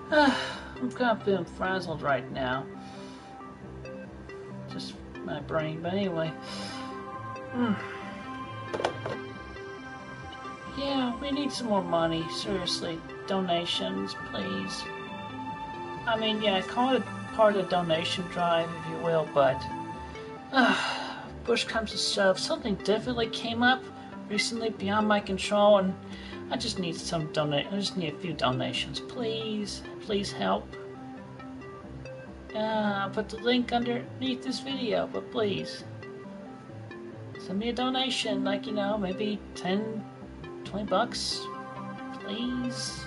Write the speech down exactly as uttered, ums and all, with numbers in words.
Uh, I'm kind of feeling frazzled right now. Just my brain, but anyway. Mm. Yeah, we need some more money. Seriously, donations, please. I mean, yeah, call it part of the donation drive, if you will, but uh, push comes to shove. Something definitely came up recently beyond my control, and I just need some donate. I just need a few donations, please. Please help. Uh, I'll put the link underneath this video, but please send me a donation, like, you know, maybe ten, twenty bucks, please.